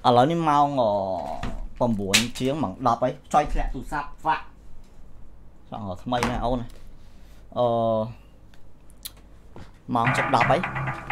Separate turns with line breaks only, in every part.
ở lối đi mau ngỏ còn 4 chiếng bằng đập ấy choay lẹ tụt sạp vạ chọn ở mây này ô này mong chụp đập ấy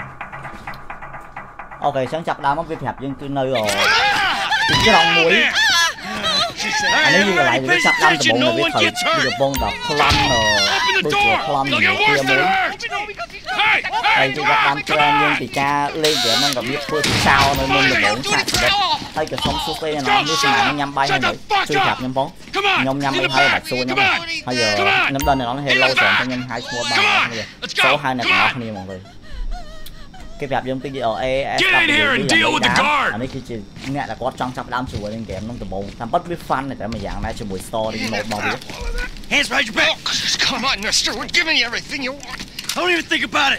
ok sáng chặt đá mất việc hẹp nhưng cứ nơi rồi cái lòng muối anh ấy như lại cái chặt đâm từ bộ người biết thử được bông đập khlam đôi cửa khlam nhiều kia muối đây chỉ gặp đâm cho nhưng thì cha lên để nó gặp biết thôi sao nên mình được bốn sạch đấy thấy cái sông suốt đây nó như thế nào nhâm bay hay nữa suy hẹp nhâm bóng nhâm nhâm đi hay bạch xuôi nhâm bây giờ nhâm đơn này nó hơi lâu rồi cho nên hai xua ba số 2 này nó không mọi người cái việc giống cái ở anh ấy chỉ nghe là có trong chập đám sủi lên kèm nó từ bộ tham bất biết fan này tại mà dạng này cho buổi story một bao biết
hands behind your back. Come on, mister, we're giving you everything you want. I don't even think about it.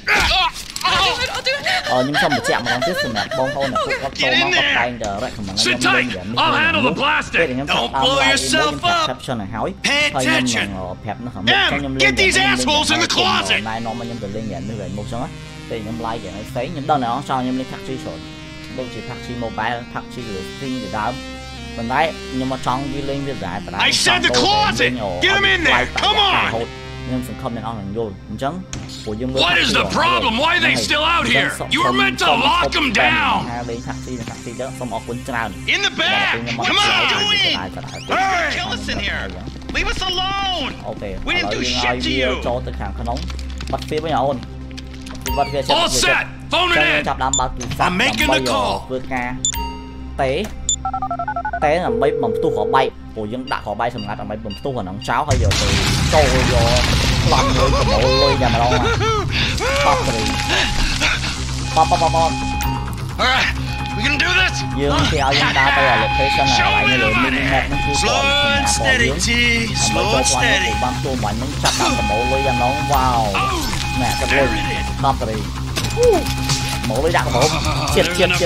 Nhưng xong một chạm mà đang tiếp tục bông thôi là cũng có tô nó có tay để lại không mà nó nhâm lên để mình cái để nhâm sắp đau lại mỗi nhâm caption này hói hơi nhâm nó phẹp nó hẳn một cái nhâm lên để nhâm này nó mà nhâm từ lên nhận như vậy một số á thì nhâm like để nó thấy nhâm đơn này nó sao nhâm lên thắt chi rồi đâu chỉ thắt chi mobile thắt chi rồi tin để đá mình đấy nhưng mà trong cái lên cái giải và
I said the closet. Get him in there. Come on.
Nhưng phần không nên on là vô chẳng của dương
What is the problem? Why are they still out here? You were meant to lock them down.
Taxi đó xong ở quân tràn
in the back. Come on. Kill us in here. Leave us alone.
Okay.
We didn't do shit to you.
Cho tới hàng khăn nóng bắt phía với nhau ôn bắt phía
all set. Phone it in.
Chập đám bắt I'm making the call. Vượt ca té là mấy bầm tu họ bay của dân đã họ bay thằng ngắt là mấy bầm tu họ nóng cháo hay giờ từ trôi vô làm người của bộ lôi nhà mà đâu mà bắp rồi bắp dương thì ao dân đá bây giờ location này lại như là mini map nó chưa còn nhà còn dương mới cho quan của băm tu mạnh nó chặt đá của bộ lôi nhà nó wow nè cái lôi bắp rồi mổ lấy đạn của chết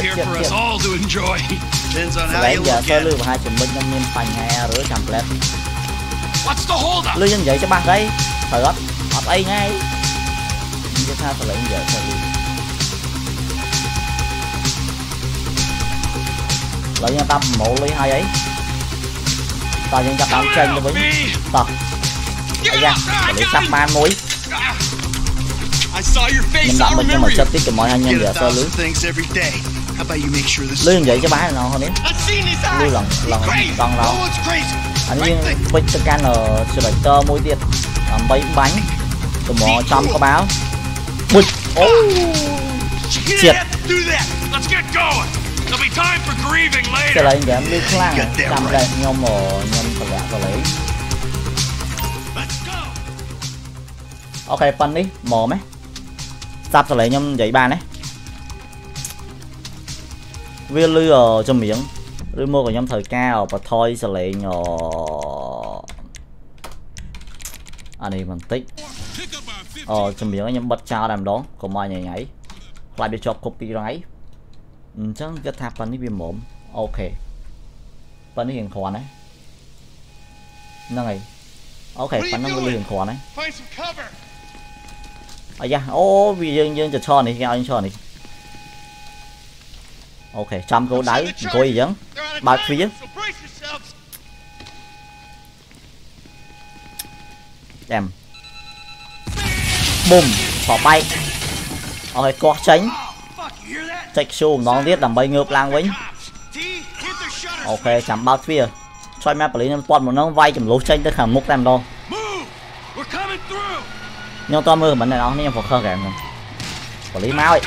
lấy giờ sơ lưu và 2 chuẩn binh trong niên phành hè rửa chầm lên lưu nhân vậy cho bạn đây thời gót họp ấy ngay như sao phải lấy giờ sơ lưu lấy nhân tâm mổ lấy 2 ấy tao nhân chập đám trên cho với tao ấy ra lấy sắp ban mối mình đặt mình cho một chất tiết của mọi anh nhân giờ sơ lưới lưới vậy cho bán nào không đấy lưới lần đó anh như với tất cả là selector mỗi tiết làm bánh bánh từ mỏ trong có báo bụi triệt sẽ lấy giảm đi khlang cầm đây nhôm mỏ nhôm thật lạ và lấy ok phân đi mỏ mấy sắp sẽ lấy nhôm giấy bàn đấy viên lư ở trong miếng lư mua của nhôm thời cao và thôi sẽ lấy nhỏ anh ấy mình tích trong miếng nhôm bật trao làm đó còn mai nhảy lại bị cho copy ráy chắc cái tháp phân đi viêm mồm ok phân đi hiện khoản đấy này ok phân nó hiện khoản đấy da ô vì dươngจะcho này anh cho này ok trăm câu đáy có gì vẫn ba phía em bùm thỏ bay ok có tránh check show nó biết làm bay ngược lang với ok chạm bao phía xoay map lý nên toàn một nó vay chùm lỗ tranh tới khả mục làm đâu nhưng to mưa mình này nó nên phục hơn kìa quản lý máu ấy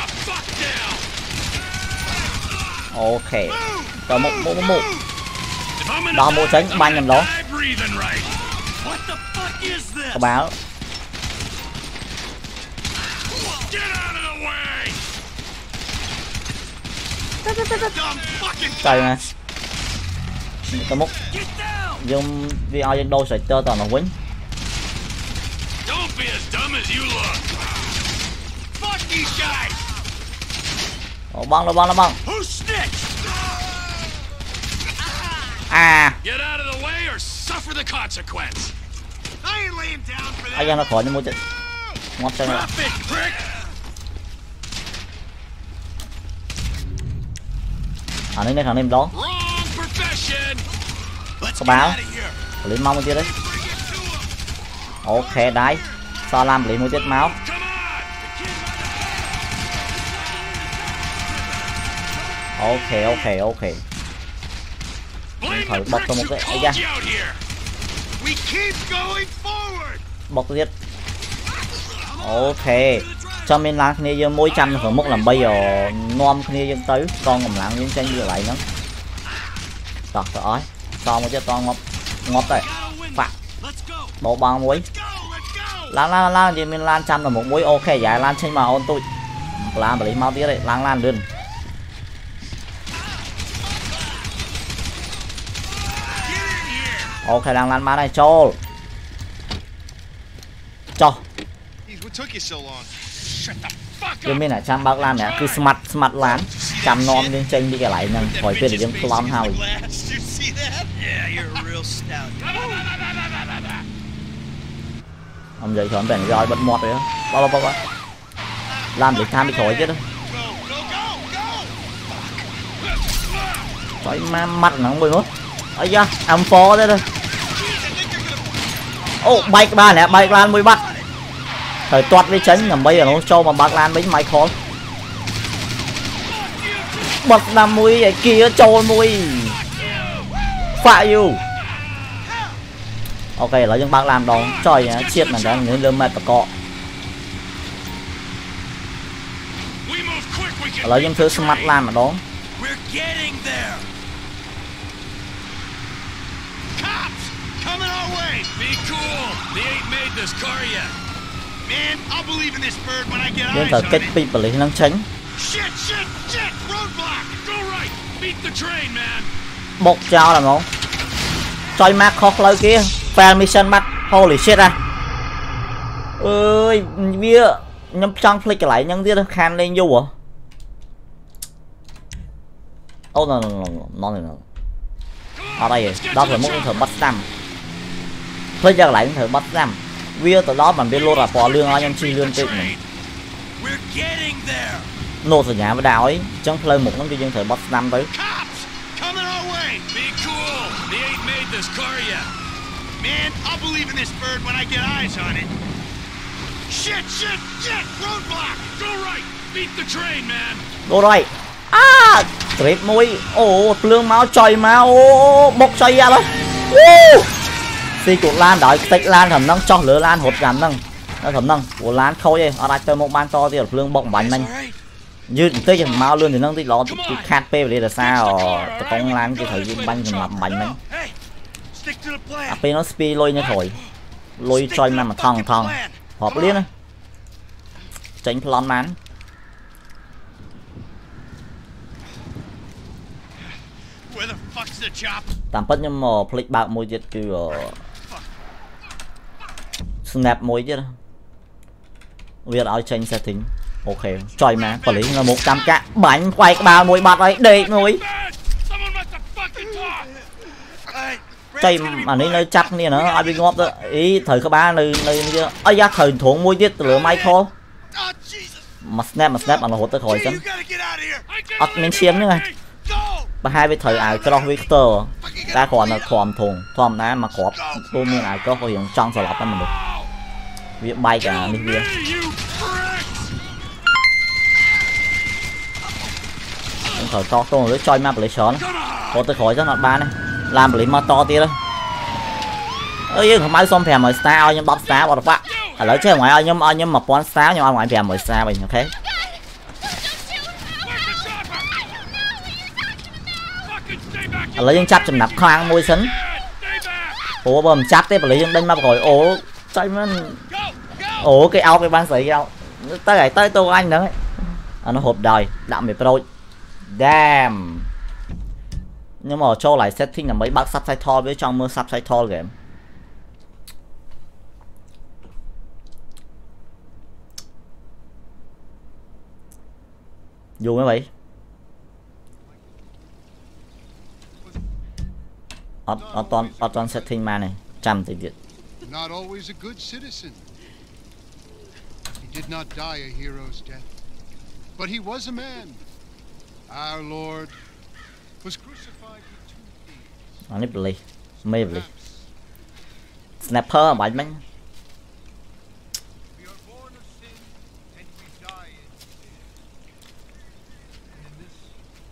ok rồi một đó một tránh ban nhầm đó có báo trời nè có múc dùng video dân đôi sợi tơ toàn là quýnh băng nó băng à ai ra nó khỏi nó mua chết ngót chân này Anh ấy thằng em đó có báo lấy mau một chút đấy. Ok đấy sao làm lấy một chút máu. Ok thử bật cho một cái ấy ra bật giết. Ok cho mình làm kia giờ mỗi trăm là mất làm bây giờ nom kia dân tới con ngầm lặng những tranh như lại nữa. Trời ơi sao một chiếc con ngóp đây phạt bộ bao muối lan gì mình lan trăm là một muối. Ok giải lan trên mà ôn tôi làm bởi mau tía đấy lan lên. Ok đang lan má này cho chứ mình là trăm bác lan nè cứ smart lan trăm non lên trên đi cái lại nè khỏi biết để dân plum house. Ông dậy khỏi bèn rồi bật mọt rồi đó bao làm để tham bị khỏi chứ đó. Trời má mắt nó không 11 ấy da ông phó thế thôi. Ô bay ba nè bay lan mới bắt thời toát với tránh nhầm bây giờ nó cho mà bác lan với Michael bật làm mũi vậy kia trôi mũi phạ you. Ok lấy những bác làm đó trời chiết là đang những lơm mệt cọ lấy những thứ smart làm mà đó. Nên phải kết bị bởi lý năng tránh bốc trao làm không chơi mát khó lâu kia fan mission mắt holy shit à ơi bia nhắm trong flick lại nhân tiết khan lên du à. Oh no ở đây đó là một thợ bắt xăm thôi giờ lại thợ bắt xăm bia từ đó bằng bia lô là bỏ lương ai em chi lương tự mình nô từ nhà với đào ấy chẳng play một năm cho dân thợ bắt xăm tới.
Man, I'll believe in this bird when I get eyes on it. Shit! Roadblock! Go right! Beat the train, man!
Go right! À! Trip mũi! Ồ! Lương máu trời máu! Bốc xoay ra đó! Xì cuộc lan đợi tích lan thầm nâng cho lửa lan hột giảm nâng. Nó thầm nâng của lan khôi đây. Ở đây tôi một ban to thì lương bọc bánh mình. Như tới chừng máu lương thì nâng tí lọ thì khát phê về đây là sao? Tôi công lan cái thời gian bánh thì làm bánh mình. À bên nó speed lôi như thổi lôi chơi mà thằng họp liên á tránh plon mán tạm bất nhưng mà click bạc môi chết chứ snap môi chứ việc áo tranh setting ok chơi mà quản lý là 100k bánh quay ba môi bạc ấy để môi chơi mà nơi chắc nè nó ai bị ngóp đó ý thời các ba nơi chưa ấy da thời thủng môi tiết lửa Michael mà snap mà nó hốt tới khỏi chấm mình chiếm nữa này và hai với thời ai cho Victor ta còn là thòm đá mà có tôi miền ai có hiện trong sờ lọt ra mình được việc bay cả mình kia thời to tôi mới chơi map lấy chó có tới khỏi rất là ba này làm lấy mà to tí đó ơi không ai xong thèm mời sao nhưng bóp sao vào phát ở lỡ chơi ngoài nhưng mà bón sao nhưng ngoài thèm mời sao mình ok lấy những chắp chầm nạp khoang môi sấn ủa bầm chắp thế lấy những đánh mà gọi ố chơiมันủa cái áo cái ban sấy cái áo tới tôi anh nữa nó hộp đời đạm về pro damn. Nhưng mà cho lại setting là mấy bác subtitle với trong mưa subtitle game dù mấy vậy ở toàn setting mà này trăm tỷ việt.
Not always a good citizen. He did not die a hero's death, but he was a man. Our Lord was crucified with 2 thieves.
Anh ấy beli, mê beli. Snapper bánh bánh.
We are born of sin and we die in sin. And in this,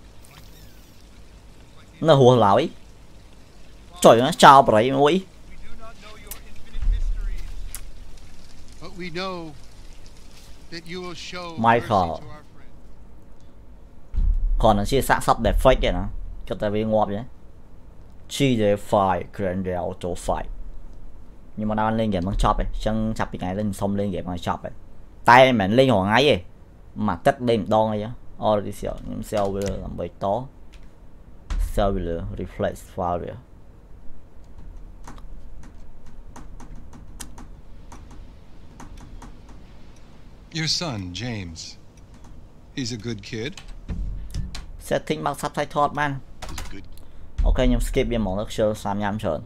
Nó hùa lỗi. Trời nó chào bậy mũi.
we do not know your infinite mysteries, but we know that you will show
Michael.
mercy to our friend.
Còn nó chia sạc sắp đẹp fake vậy nè. Cho ta bị ngọt vậy. Chi để phải Grandel cho phải. Nhưng mà đang lên game bằng chop ấy, chân chập cái này lên xong lên game bằng chop ấy. Tay mình lên hồi ngay ấy. Mà tất lên đòn ấy á. Đi xíu, nhưng sao bây giờ làm bậy to. Sao bây giờ reflex file vậy.
Your son, James. He's a good kid.
Setting bằng subtitle man.
He's a good.
Ok, nhưng skip viên món lecture 35 trơn.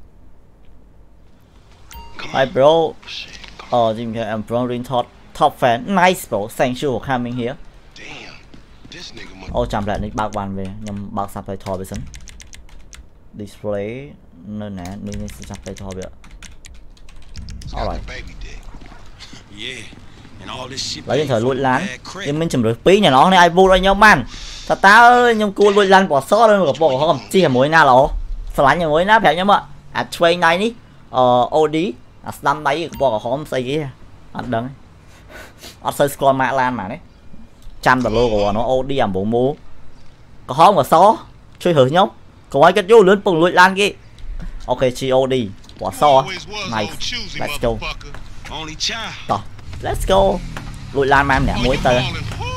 Hi bro. Jim here, I'm from Green top fan. Nice bro, thank you for coming here.
Damn. This nigga must.
Chạm lại nick bác bàn về, nhưng bác subtitle với sân. Display nơi nè, nơi subtitle vậy. Alright.
Baby dick. Yeah. And all this shit.
Lấy thời lụi lán. Nhưng mình chùm được phí nhà nó này ai vô đây nhau man. Ta ta ơi, nhưng cô lụi lán bỏ sót lên một bộ không. Chi là mối na lỗ. Sao lán nhà mối na phải nhau mà. Train này ní. OD. Slam đấy bỏ không xây kia. Anh đừng. Anh xây scroll mạ lan mà đấy. Trăm tờ logo nó OD làm bộ mô. Có không mà xó. Chơi hử nhau. Có ai kết vô lớn bùng lụi lan kia. Ok, chi OD. Bỏ xó. Nice. Let's go. Tỏ. Let's go. Lụi lan mà em nẻ muối tơ.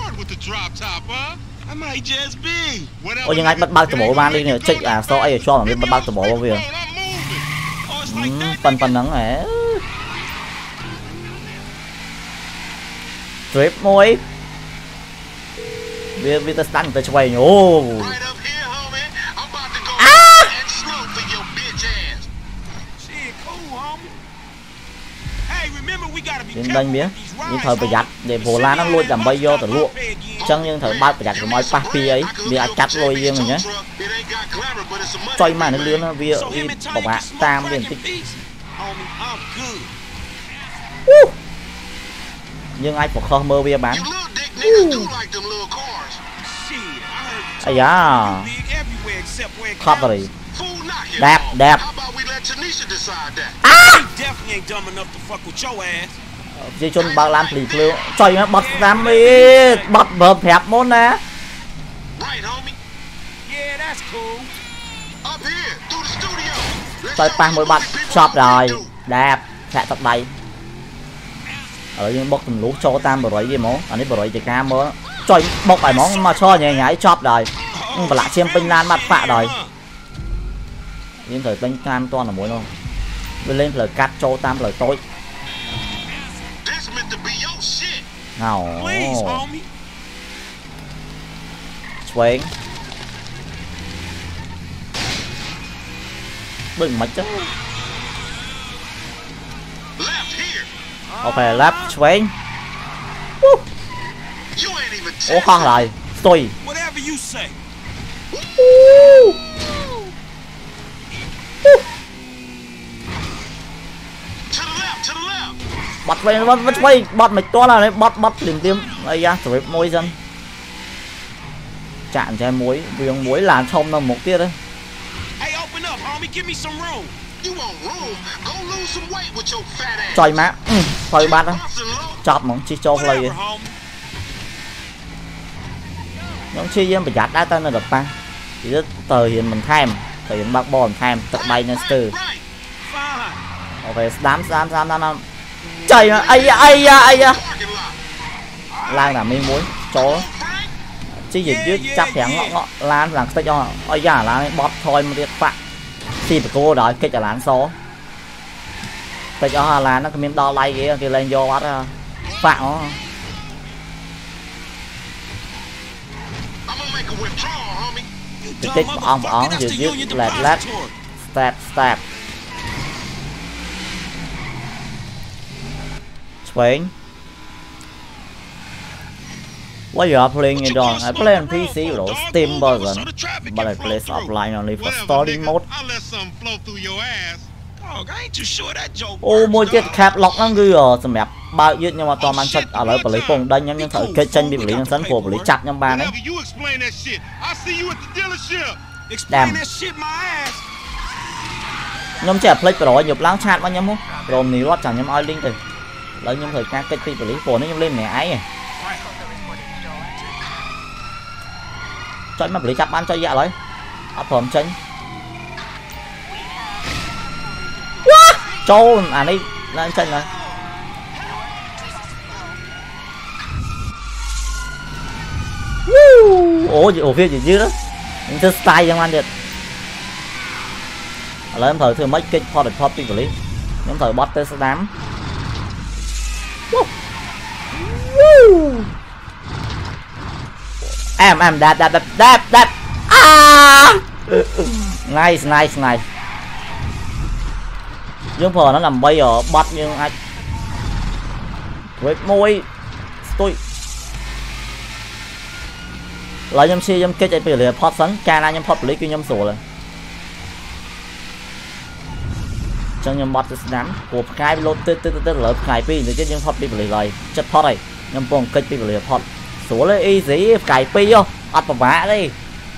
Ôi nhưng anh bắt bác từ bộ ban đi nè. Check à sao ai cho mà biết bắt bác từ bộ bao việc. Phần nắng này. Trip muối. Vì ta stun ta chơi nhô. Đến đây biết những thời bị giặt để phổ lan nó luôn làm bay vô từ lụa chân nhưng thời ba bị giặt của mọi papi ấy vì ai chặt lôi riêng mình nhé chơi mà nó lươn nó vì bỏ bạn tam liền tích nhưng ai cũng không mơ bia bán ai da khóc rồi đẹp dây chôn bao lan lì lưu chơi nó bật đam đi bật bợp hẹp môn nè chơi ba mỗi bật shop rồi đẹp sẽ thật đầy ở nhưng bốc từng lú cho tam bờ gì món anh ấy bờ gì cam mớ chơi bốc bài món mà cho nhảy nhảy shop rồi nhưng mà lại xem pin lan mặt phạ rồi nhưng thời pin cam toàn là mỗi luôn lên lời cắt cho tam lời tối nào swing đừng mất chứ ok left swing ủa con lại tôi bắt về bắt mày to là đấy bắt tìm tiêm đây ra rồi môi dân chạm cho em muối viếng muối làn không là một tiết đấy trời má thôi bắt đó chọc mong chi cho play những chi em phải giặt đã tên là được ba chỉ rất tờ hiện mình tham tờ hiện bác bò tham tận bay nên từ ok đám trời ai lan là miếng muối chó chứ gì chứ chắc thẻn ngọ lan là sẽ cho ôi da là bóp thôi mà biết phạt thì cô đợi cái trả lán số tại cho là nó cái miếng đo lay kia lên vô bắt phạt nó tích ông vừa dứt lẹt step swing What you are playing it on? I play on PC or Steam version, but I play offline only for story mode. Ô môi chết cap lock nó gư rồi, sầm đẹp bao nhiêu nhưng mà toàn mang chất ở lại lấy cùng đây nhưng thử cây chân bị lý nó sẵn phù lý chặt trong bàn đấy. Damn. Nhóm trẻ play rồi nhập láng chat bao nhiêu không? Rồi ní lót chẳng nhóm oi link rồi. Lấy nhóm thời ca cây lý phổ nó nhóm lên mẹ ấy à. Cho mà lý chặt bán cho dạ lấy. Áp phẩm chân. Trâu à đây lên chân rồi. Ủa phía gì chứ đó. Mình thử style cho anh được. Lấy em thử thử mấy kích pop pop đi lý. Em thử bot tới đám. Em đạp. À! Nice. Dương phở nó làm bay ở bắt nhưng ai với môi tôi lấy nhâm si nhâm kết chạy về pot sắn cana nhâm pot lấy cái nhâm sổ rồi trong nhâm bot đám của khai lốt tê lỡ khai pi thì cái nhâm pot đi về rồi chất pot này nhâm bông kết đi về pot số lấy y gì cài pi không ắt vào vã đi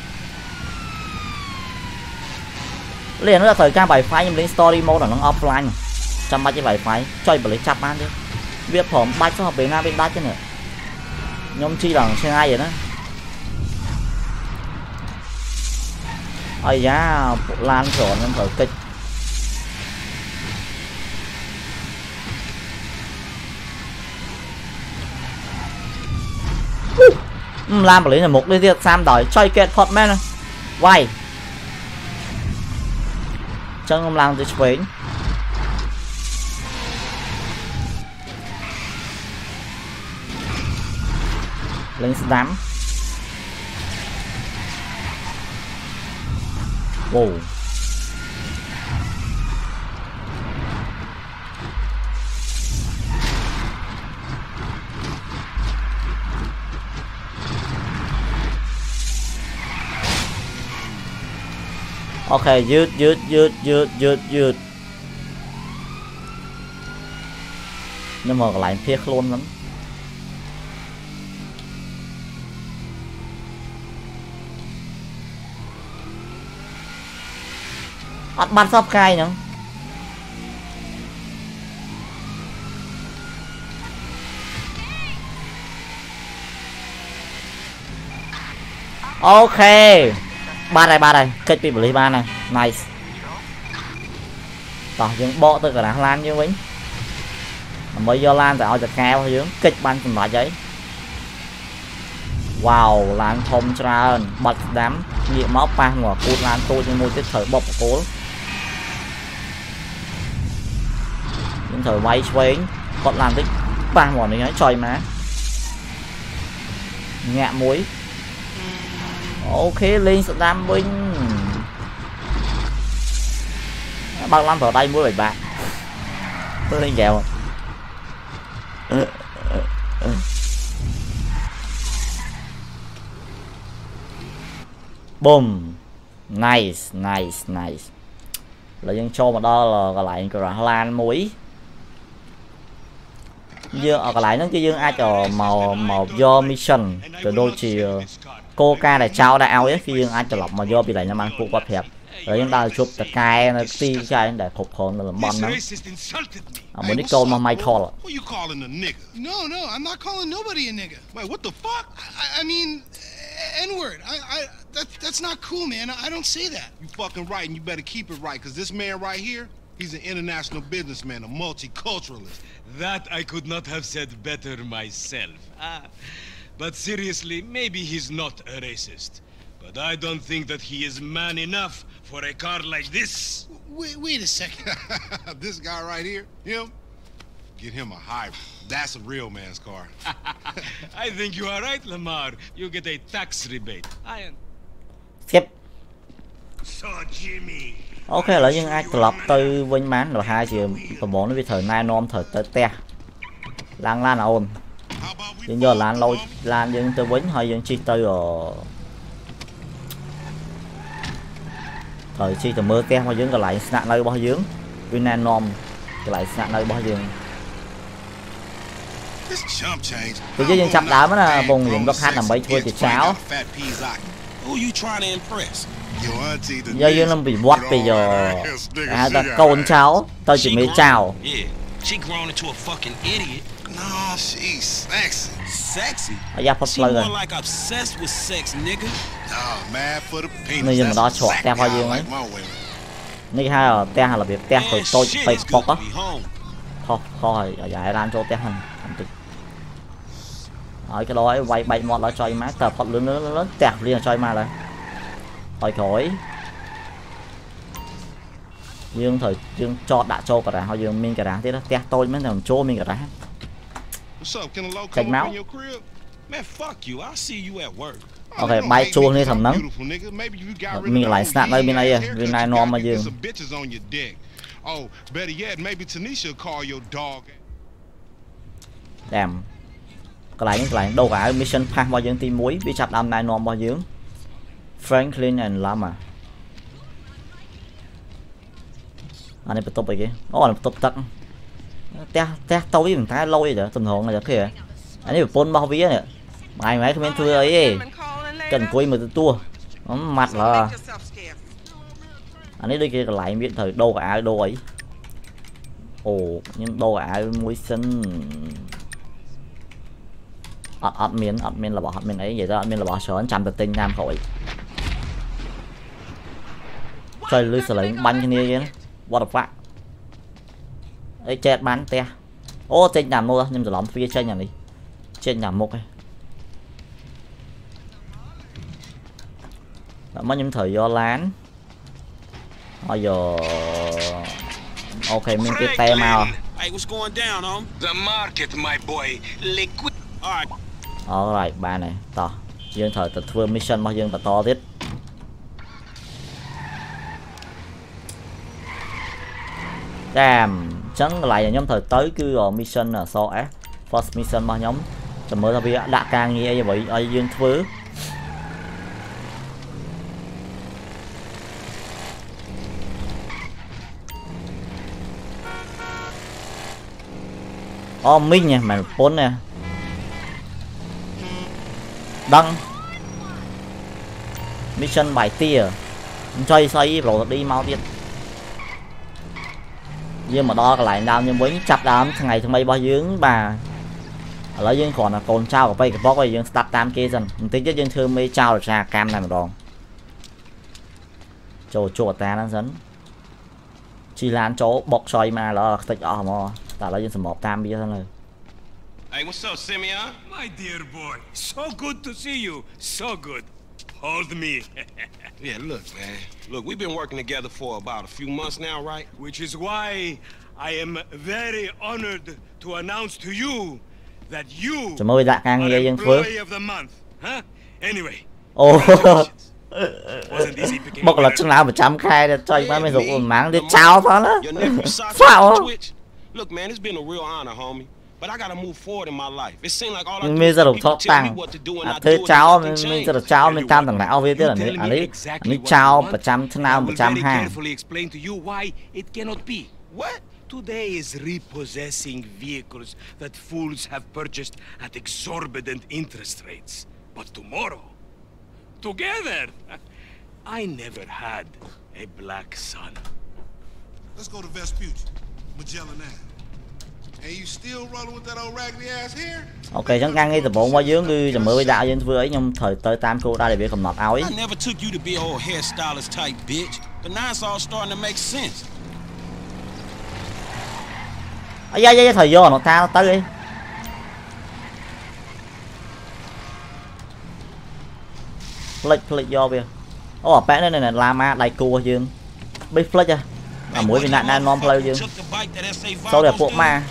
liền nó là thời gian bài phái nhưng lên story mode là nó offline chăm ba cái bài phái chơi bởi lấy chắp ăn đi biết phỏng bách số học về Nam bên đá chứ nữa nhóm chi bằng xe ai vậy đó ơi giá lan trộn em thử kịch làm bởi lấy là một đi tiết sam đòi chơi kết phọt men vay chân ông làm từ Spain lên đám wow ok dứt nhưng mà lại thiệt luôn lắm bắt bắt sắp khai nữa ok ba đây kết bị bật ba này nice tỏ những bộ từ cả đá lan như vĩnh mới do lan tại giật cao hướng kịch ban phần loại giấy wow lan thông trơn bật đám nhị máu ba ngỏ cút lan tôi như môi tiết thời bọc cố những thời bay xuống còn làm tích ba ngỏ này trời má nhẹ muối ok lên sự đam binh bao năm vào tay mua 73 tôi lên kèo boom nice là dân cho mà đó là còn lại cái lan muối dương ở còn lại nó cái dương ai cho màu do mission từ đôi chỉ coca để trao đạo ấy khi dương ai cho lọc mà do bị lại nó mang cụ quá hẹp rồi chúng ta chụp tờ cài nó ti cho để phục hồn là bon nó muốn đi câu mà mày call
No, I'm not calling nobody a nigga. Wait, what the fuck? I mean, N-word. That's not cool, man. I don't say that.
You fucking right, and you better keep it right, because this man right here, he's an international businessman, a multiculturalist.
That I could not have said better myself. But seriously, maybe he's not a racist. But I don't think that he is man enough for a car like this.
Wait a second.
This guy right here, him, get him a hybrid. That's a real man's car.
I think you are right, Lamar. You get a tax rebate.
Skip.
So Jimmy.
Ok là những ai lọc từ vinh mán rồi hai chiều tầm 4 nó bị thời nay non thời tới te lang lan ôn យើងយកឡានលយឡានយើងទៅវិញហើយយើងជិះទៅត្រូវជិះទៅមើលផ្ទះរបស់យើងកន្លែងស្នាក់នៅរបស់យើងវាណែនាំកន្លែងស្នាក់នៅរបស់យើងពេលយើងចាប់ដើមណាបងយើងរកហាត់ដើម្បីធ្វើជាចៅយើងនឹងវិវត្តពីហៅថាកូនចៅទៅជាមេចៅ
She grown into a fucking idiot.
Nah, she's sexy.
Sexy?
Yeah,
she more like obsessed with sex, nigga.
Nah, mad for the penis.
Này giờ đó chọt teo bao nhiêu ấy. Này hai ở teo hay là việc teo rồi tôi phải bọc á. Thôi, ở dài ran cho teo hành. Ở cái đó ấy quay bay mọt nó chơi má tập phật lớn teo liền chơi mà lại. Thôi khỏi. Dương thời dương cho đã cho cả họ dương mình cả đá thế đó tét tôi mới làm cho mình cả đá chạch máu ok bay chuông đi thầm nắng mình lại snap đây bên này non mà dương đàm cái lại đâu cả mission pass bao dương tim muối bị chặt đam này non bao dương Franklin and Lama anh ấy tập cái nó tập tắt té tôi với mình thái lôi vậy tầm thường là kìa anh ấy phun bao vía nè mày không thưa ấy cần quay mà tua mặt là anh ấy đi kia lại biết thời đâu cả đâu ấy ồ nhưng đâu cả muối xinh admin là bỏ admin ấy vậy đó admin là bỏ sớm trăm tự tin nam khỏi chơi lưới sờ lấy banh cái này what the fuck ấy chết bắn te ô trên nhà mua nhưng mà lắm phía trên nhà này trên nhà một ấy đã mất những thời do lán bây giờ ok mình cái tay màu rồi ba này to dương thời tự thưa mission bao dương to tiết Damn, chẳng lại là nhóm thời tới cứ mission là so á first mission bao nhóm tầm mới là vì đã càng nghe như vậy ai dương thứ Minh nha mà bốn nè đăng mission bài tia chơi xoay rồi đi mauទៀតdương mà đo lại đau nhưng với chặt đám thằng ngày thằng mây bao dướng bà lấy dương còn là còn trao của bay cái bóc bây dương start tam kia dần tính chất dương thương mê trao được ra cam này mà đòn chỗ ta đang dẫn chỉ là chỗ bọc xoay mà là tịch ở mà ta lấy dương một tam bia thôi rồi.
Hey, what's up, Simeon?
My dear boy, so good to see you. So good. Hold me.
Yeah, look, man. Look, we've been working together for about a few months now, right?
Which is why I am very honored to announce to you that you are employee of the month. Huh? Anyway.
Một là chừng nào mà chăm khai để cho anh mới dùng máng để chào thôi đó. Sao?
Look, man, it's been a real honor, homie. But I gotta move forward in my life. It seems like all I
do is tell me what to do and I do it.
Thế
cháu mình tam thằng lão với thế là anh cháu 100 thế nào 100 hàng.
Carefully explain to you why it cannot be. What? Today is repossessing vehicles that fools have purchased at exorbitant interest rates. But tomorrow, together, I never had a black son.
Let's go to Vespucci, Magellan Ave. And you still rolling with that old raggedy ass hair?
Ok, chẳng ngang ngay từ bộ qua dưới đi rồi mới đạo dân vừa ấy nhưng thời tới tam cô ra để bị cầm nọt áo ấy.
I never took you to be a old hairstylist type bitch, but now it's all starting to make sense.
Ai thời vô nó ta tới đi. Flick vô kìa. Ô, bé này là Lama đại cua dương. Big flick à. À mũi bị nạn đang non play dương. Sau đẹp bộ ma.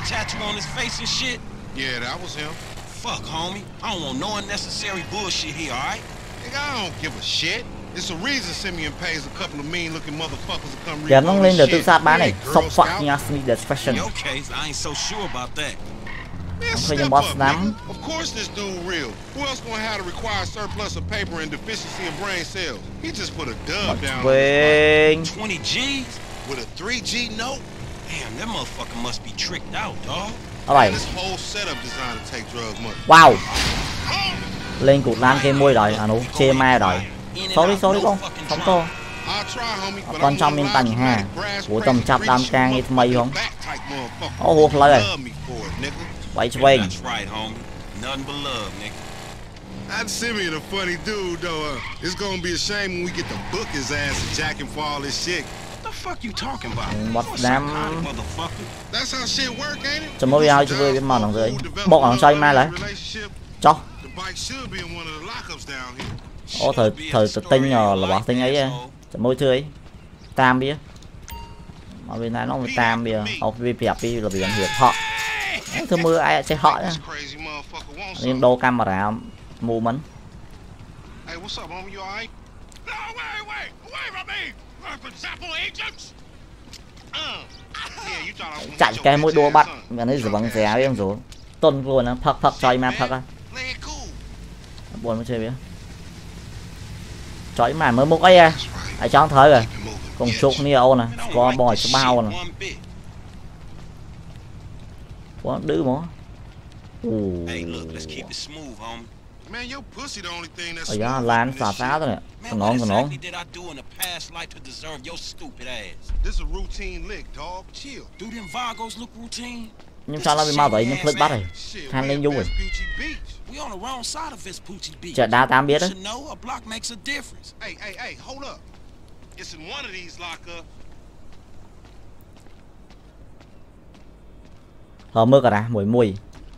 Yeah, that was him.
Fuck, homie. I don't want no unnecessary bullshit here, alright?
Nigga, I don't give a shit. It's a reason Simeon pays a couple of mean-looking motherfuckers to come read.
Giờ nó lên được tự sát bán này. So fucking ask me this question.
In your case, I ain't so sure about that.
step
nhưng
up,
boss
nigga.
lắm.
Of course this dude real. Who else gonna have the required surplus of paper and deficiency in brain cells? He just put a dub down on
Quên.
20 G's?
with a 3G note.
Damn, that motherfucker must be tricked out, dog.
Alright.
This whole setup designed to take drug money.
Wow. Lên cụt lan game môi rồi, nó chê ma rồi. Sorry con, không to.
I'll try, homie, but
Con
I'm
trong
gonna
miền Tành
lie to
ha.
you, brass
Ủa
crazy
tầm chập đam
freak
trang như
motherfucker
mày không?
back type motherfucker.
Ô hụt lời rồi.
Love me for it, nigga.
Quay cho bên.
That's right, homie. Nothing but love, nigga.
That Simeon a funny dude, though. It's gonna be a shame when we get to book his ass and jack him for all this shit.
What the fuck you talking about?
Một
You're a
đám.
psychotic motherfucker.
That's how shit work, ain't it?
Cho mới video cho vui cái màn đồng dưới. Bộ thằng xoay mai lại. Cho.
The bike should be in one of the lockups down here.
Ô thời tinh là bỏ tinh ấy á. Cho mới thưa ấy. Tam bia. Mà bên này nó mới tam bia. Ô vì đẹp đi là bị ảnh hưởng họ. Thưa mưa ai sẽ họ nhá.
This crazy motherfucker wants
Nên
some.
đô camera mù mấn.
Hey, what's up, homie? You alright?
No, wait, away from me! Urban Zapple agents!
Yeah, you thought I was gonna
Chạy
get
cái
your
mũi
bitch
đua
ass
bắt.
son.
Mà nó giờ bằng rẻ với em rồi. Tôn luôn á. Phật choi mà phật á.
Play it cool.
Buồn mới chơi bia. Choi mà mới múc ấy à. Ai cho thời rồi.
Keep it moving.
Còn
Yeah,
chục
shit.
nè ô nè.
Man, I don't
Có
like
bò
this
cho bao
shit
nè.
one bit.
Có đứa mỏ.
Hey, look, let's keep it smooth, homie.
Man, your pussy the only thing that's
Ở giá
smooth
lan
in this
xả
shit.
phá thôi nè.
Man,
Còn
what
nón còn nón.
exactly did I do in a past life to deserve your stupid ass?
This is a routine lick, dog. Chill.
Do them Vagos look routine?
Nhưng sao nó bị mau vậy? Nhưng clip bắt rồi.
Shit,
Than
we
lên
at
vui.
Vespucci Beach.
We on the wrong side of Vespucci Beach.
Chợ đá tám biết
You
đó.
should know a block makes a difference.
Hey, hold up. It's in one of these lockups.
Hờ mưa cả đã, mùi.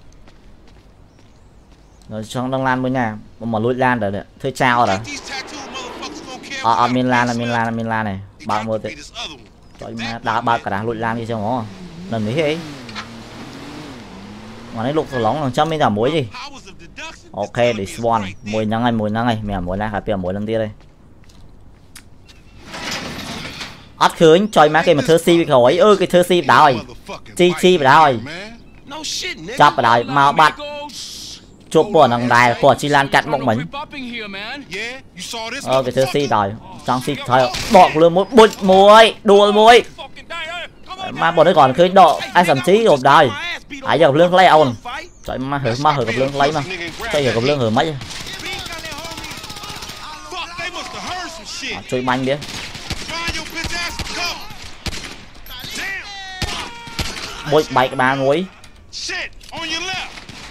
Rồi trong đang lan với nhà. Mà lùi lan rồi đấy. Thôi chào rồi.
These tattooed motherfuckers gonna care
Miền Lan này. Bạn mưa thì. Trời mà đã ba cả đã lùi lan đi xem nó. Lần đấy ấy. Mà lấy lục rồi lóng là trăm mấy giảm muối gì. Ok để spawn. Mùi nhăng này. Mẹ mùi lan khả tiền mùi lần tia đây. Ất khứ trời má cái mà thơ si bị khỏi. Cái thơ si đảo rồi. Chi bị đảo rồi.
No shit, nigga.
Chọc ở đây mà bắt. Chụp của thằng đài của Chi Lan chặt mộng mình.
Yeah, you saw this
Cái thứ si rồi trong si thôi bọt luôn mũi bụt muối đùa muối mà bọn nó còn cứ độ ai thậm chí rồi đời ai giờ lương lấy ôn trời mà hử gặp lương lấy mà bây giờ gặp lương hử mấy
Fuck, they must have heard some shit.
chui banh đi
Find your bitch ass and cover. Damn.
bụi bạch ba muối
Shit, on your left.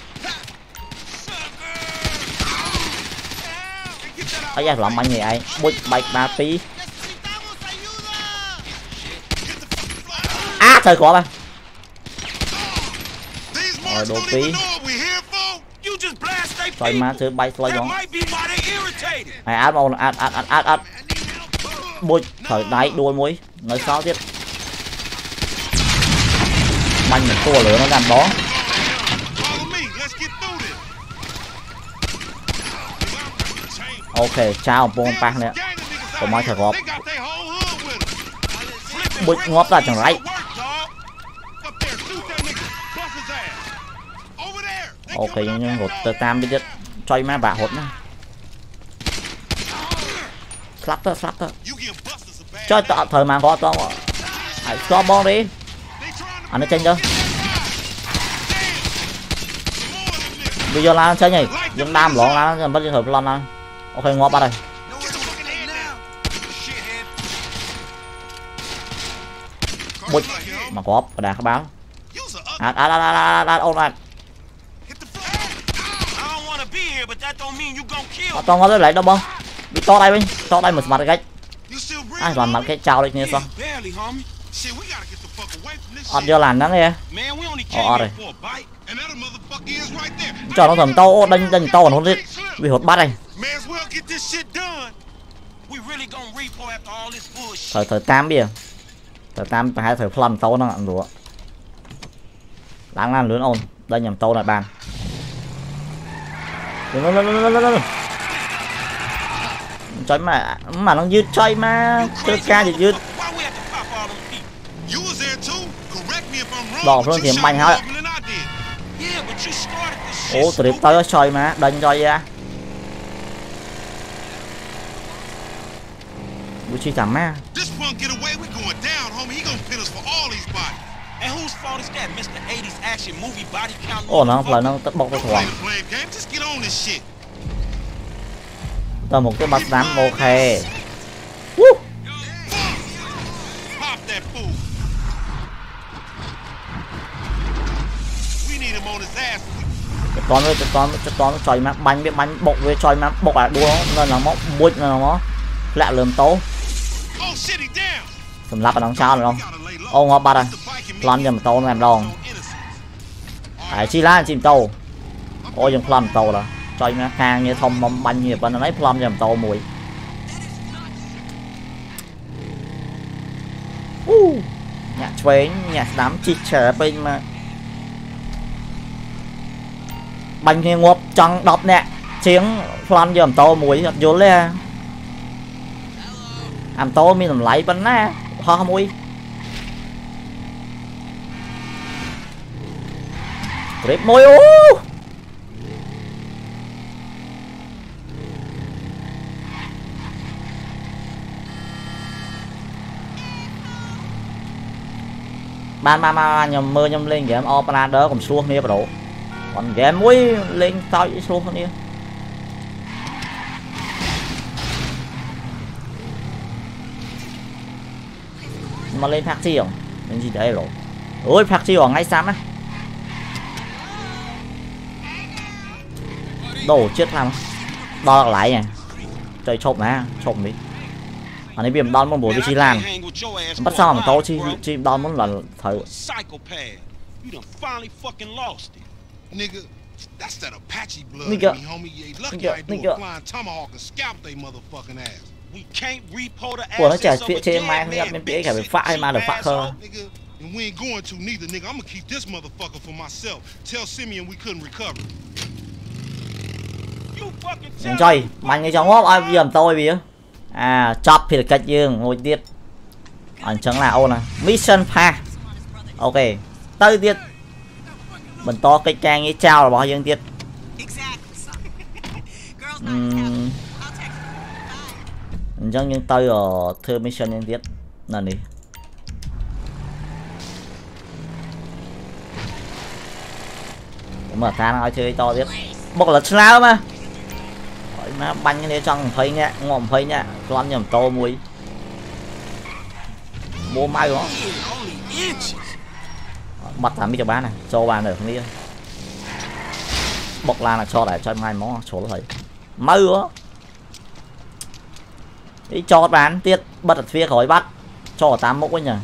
ấy giờ làm banh gì ấy bụi bạch ba tí thời có mà
These
rồi
marks
đồ
don't
phí
even know what we're here for.
You just blast they
trời má
people.
thứ bay slay
That
đó
might be why they irritated.
này át màu át bụi thời đáy đuôi muối nói sao tiếp banh một tua lửa nó làm đó
Follow me. Let's get through this.
ok chào bông bạc nè có mai thời góp
They got their whole hood with them.
bụi ngóp ra chẳng lấy
Work, dog. Up there, shoot that nigga. Bust his ass. Over there. They
ok
coming out
nhưng
that
hột
door.
tơ tam biết chơi má bà hột nữa slap tơ
You get busted so bad.
chơi tọ thời mà có to hãy cho bom đi
They trying to
anh nó tranh chưa bây giờ là chơi nhỉ dùng đam lộn là bắt hợp lon là ok ngóp ba đây bụi mà có đà các báo
use a
ôn lại
hit the floor.
I don't want to be here, but that don't mean you gonna kill.
to ngóp lại đâu bông bị to đây một mặt cái
You still breathing?
ai toàn mặt cái chào đây như sao
Barely, homie.
Shit, we gotta get the fuck away from this
ọt
shit.
giờ làn nắng nghe
Man, we only
Oh,
came
all
here
right.
for a bite.
And that motherfucker is right there.
cho nó thầm to đánh to còn không biết bị hột bắt đây
May as well get this shit done.
We really gonna repo after all this bullshit.
thời tam bia thời tam hai thời phlam to nó ăn đũa đáng lan lớn ôn đây nhầm to lại bàn chơi mà nó dứt chơi mà chơi ca thì dứt
Why we have to pop all them people?
You was there too. Correct me if I'm wrong.
Đỏ
but
phương
you
thì
shot
mạnh
more
hả?
of them than I did.
Yeah, but
Ủa trip tới xoay mà đánh cho ra bùi chi thầm á.
This punk get away, we going down, homie. He gonna pin us for all these bodies.
And whose fault is that, Mr. 80s action movie body count?
Ồ nó là nó tất bốc cái
Don't
thoảng.
play the blame game. Just get on this shit.
Tao một cái bát đám ok.
Pop that fool. We need him on his ass.
Cho con xoay mà bánh biết bánh bốc với xoay mà bốc à đua nên là nó bụi là nó lạ lườm tố.
Oh shit, he down.
Sầm lắp ở đằng sau rồi không? Ô ngó bắt rồi. Plan cho một tàu làm đòn. Ai chi lá chim tàu. Ôi dùng plan tàu đó. Xoay mà hàng như thông mâm bánh như bên lấy plan cho một tàu mùi. Nhạc chuối, nhạc đám chi trở bên mà bánh như ngộp trăng đọc nè chiến plan cho một tàu mùi vô lên làm tàu mình làm lấy bánh nè hoa mùi grip môi ô ban nhầm mơ nhầm lên game operator còn xuống nè độ còn game muối lên tao xuống nè mà lên phát chi không lên gì đấy rồi ôi phát chi ở ngay xăm á đồ chết làm đo lại nha trời chộp mà chộp đi anh ấy biếm đón mong bố đi chi làm bắt sao mà tao chi đón muốn là thử
Nigga, that's that Apache blood
Nigga.
in me, homie. You ain't lucky I do a flying tomahawk and scalp they motherfucking ass.
We can't repo the
của nó
assets
chả
of
phía
a
trên mai
dead
không gặp
man,
bên phía cả bị phá hay mà được phá khơ
Nigga, and we ain't going to neither, nigga. I'm gonna keep this motherfucker for myself. Tell Simeon we couldn't recover.
You fucking
đừng
tell
chơi mạnh như trong ngóp ai dầm tôi bìa à chop thì cách dương ngồi tiết anh chẳng là ô nè mission pass ok tới tiết mình to cái trang như trao là bao nhiêu tiết chẳng những tới ở thơ mission nhân tiết là đi mà ta nói chơi to tiết bốc là sao mà má banh cái này trong thấy nhá ngòm thấy nhá con nhầm to muối mua mai đó bắt thằng cho bán này cho bàn được không đi bọc la là cho lại cho mai món số thầy mơ đó đi cho bán tiết bắt được phía khỏi bắt cho 8 mốc ấy nhỉ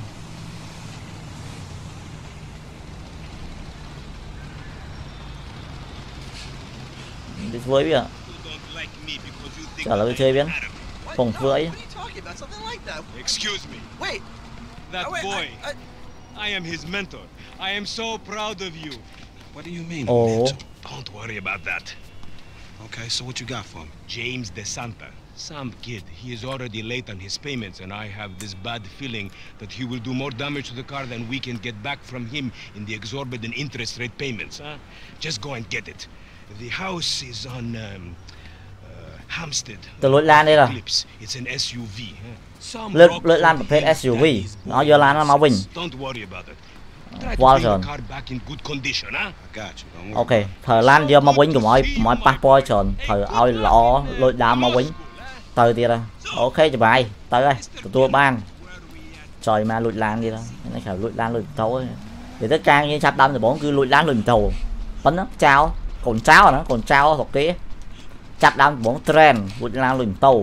đi với bây giờ trả lời chơi biến phòng vưỡi
Excuse me. Wait. That boy. I am his mentor. I am so proud of you.
What do you mean?
ồ
Don't worry about that.
Okay, so what you got for him?
James DeSanta. Some kid. He is already late on his payments, and I have this bad feeling that he will do more damage to the car than we can get back from him in the exorbitant interest rate payments. Huh? Just go and get it. The house is on Hampstead.
từ lối lan đây là
It's an SUV.
lối lanประเภท SUV nó giờ lan nó máu bình
Don't worry about it. Try to
Wow,
bring the
John.
car back in good condition, huh?
I got you. Don't worry.
ok thời lan giờ máu bình của mọi passport tròn thời oi lọ lối đá máu bình từ tiệt rồi ok cho bài tới đây tụi tôi ban trời mà lụi lan đi đó nó phải lụi lan lụi tấu thì tất cả như sắp đâm rồi bốn cứ lụi lan lụi tàu bánh nó cháo còn cháo nữa còn cháo thuộc kia chặt đâm bốn trend lụi lan lụi tàu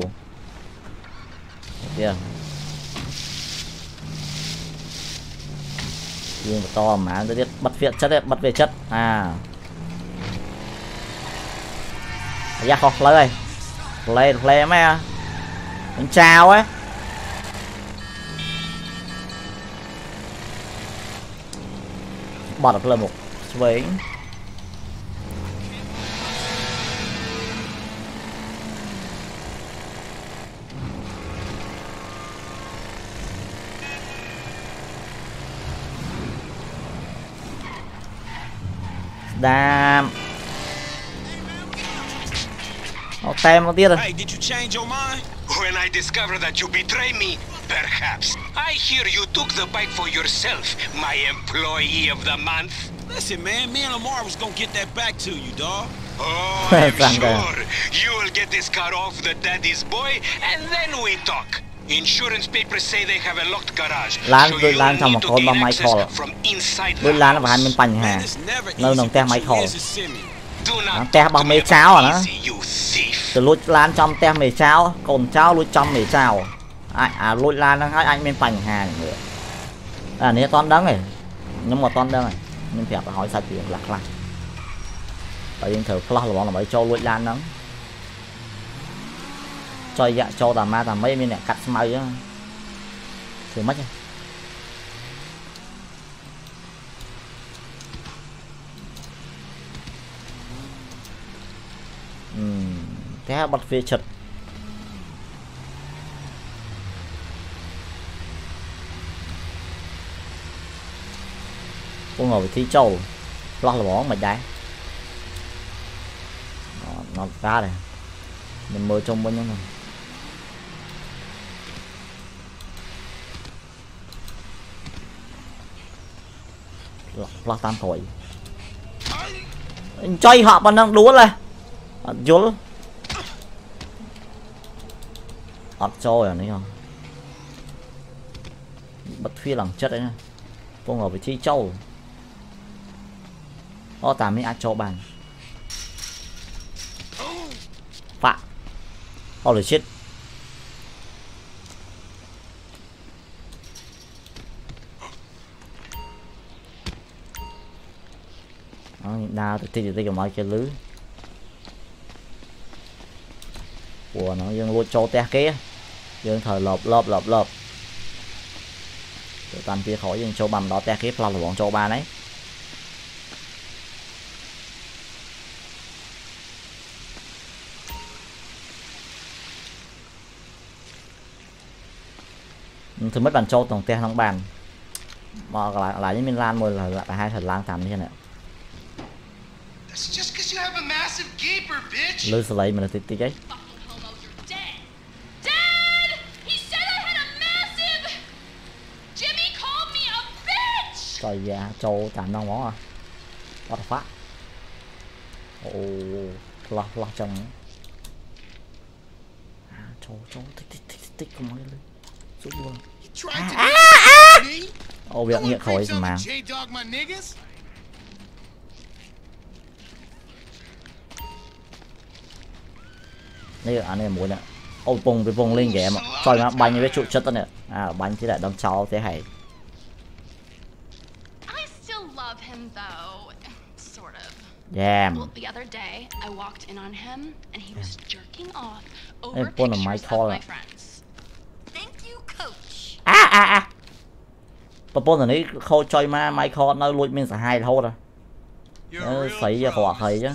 kìa dương to mà tôi biết bắt viện chất đấy bắt về chất à ra khó lấy đây lấy mấy à bánh chao ấy bỏ được là một swing đam tem một tiết rồi.
Hey, did you change your mind? When I discovered that you betrayed me, perhaps. I hear you took the bike for yourself, my employee of the month. Listen, man, me and Lamar was gonna get that back to you, dog. Oh, I'm sure you will get this car off the daddy's boy, and then we talk. Insurance papers say they have a locked garage.
Lan trong một con bom Michael. Với Lan nó vào bên Pành Hà. Nơi đồng te Michael. Nó te bằng mê cháo à nó. Từ lút Lan trong te mê cháo, còn cháo lút trong mê cháo. Lút Lan nó hai anh bên Pành Hà nữa. Nếu toán đắng này. Nhưng mà toán đắng này. Nhưng phải hỏi sao chuyện lạc lạc. Tại vì thử flash là bọn nó mới cho lút Lan đắng. Cho dạ cho tà ma tà mấy bên này cắt mây á thì mất thế bật phía chật cô ngồi thi châu lo là bỏ mày đá nó ra này mình mơ trong bên nhau này lo tam khỏi chơi họ bằng năng đúa là vô ọt trôi à, thấy không? Bật phi lằng chất đấy nè, con ở vị trí trâu, ó tạm mấy ăn cho bàn, phạ, holy shit. Đào thì cái mọi cái lưới của nó dân luôn cho te kia dân thời lợp từ tầm kia khỏi dân cho bằng đó te kia là bọn cho ba đấy thứ mất bàn châu tổng te thằng bàn mà lại với mình lan mồi là hai thật lan tầm như này.
That's just because you have a massive gaper, bitch.
Lose the light, minute tí cái.
Dad, he said I had a massive. Jimmy called me a bitch.
Trời dạ, châu chạm đâu mỏ à? What the fuck? Oh, lo chân. Châu tích không nói lên. Giúp luôn. Việc nghiện khỏi mà. Đây là anh em muốn nè, bùng lên ghẻ mà, cho nó bánh với trụ chất đó nè, bánh thì lại đâm cháu thế hay. Yeah. Em con là máy kho rồi. Bọn là này khâu chơi mà máy kho nó lùi mình sẽ hai thôi rồi. Nó xảy ra quả thầy chứ.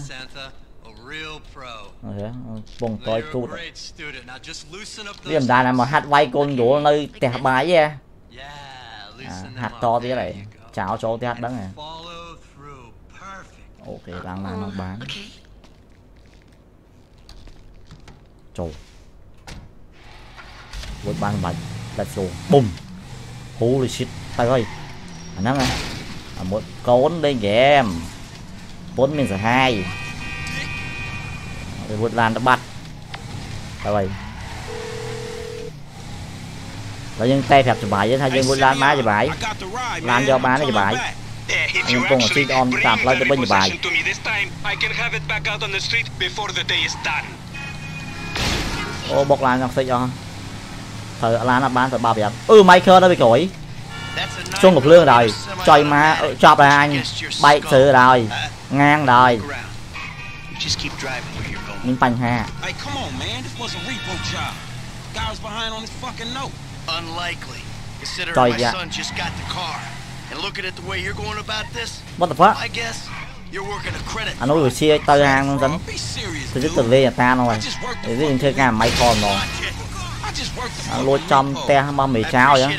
Bông tối cút liềm đà là mà hạt vay con đổ nơi tè bài vậy hạt to thế này cháo cho cái hạt đắng này. Ok đang làm nó bán trời với ban bạch đặt xuống bùm holy shit tay ơi nắng này một con lên game 4 mình sẽ 2 vượt lan đã bắt rồi nhưng tay phép chụp bài với thay dân vượt lan má chụp bài lan cho bán chụp bài nhưng con ở trên on tạm lại cho bên chụp bài ô bọc lan ngọc xích cho thời lan là bán thời ba việt Michael đã bị cổi xuống một lương rồi chơi má chọc là anh bay sự rồi ngang rồi mình Pành Hà.
Hey, come on, man. This was a repo job. Guy was behind on his fucking note.
Unlikely. Considering my son just got the car. And looking at the way you're going about this.
What the fuck?
I guess you're working a credit.
Anh nói xe tao hàng luôn tính. Tôi just từ lên ta rồi. Để đi chơi game máy con rồi. Anh lôi trong te bao mì cháo vậy.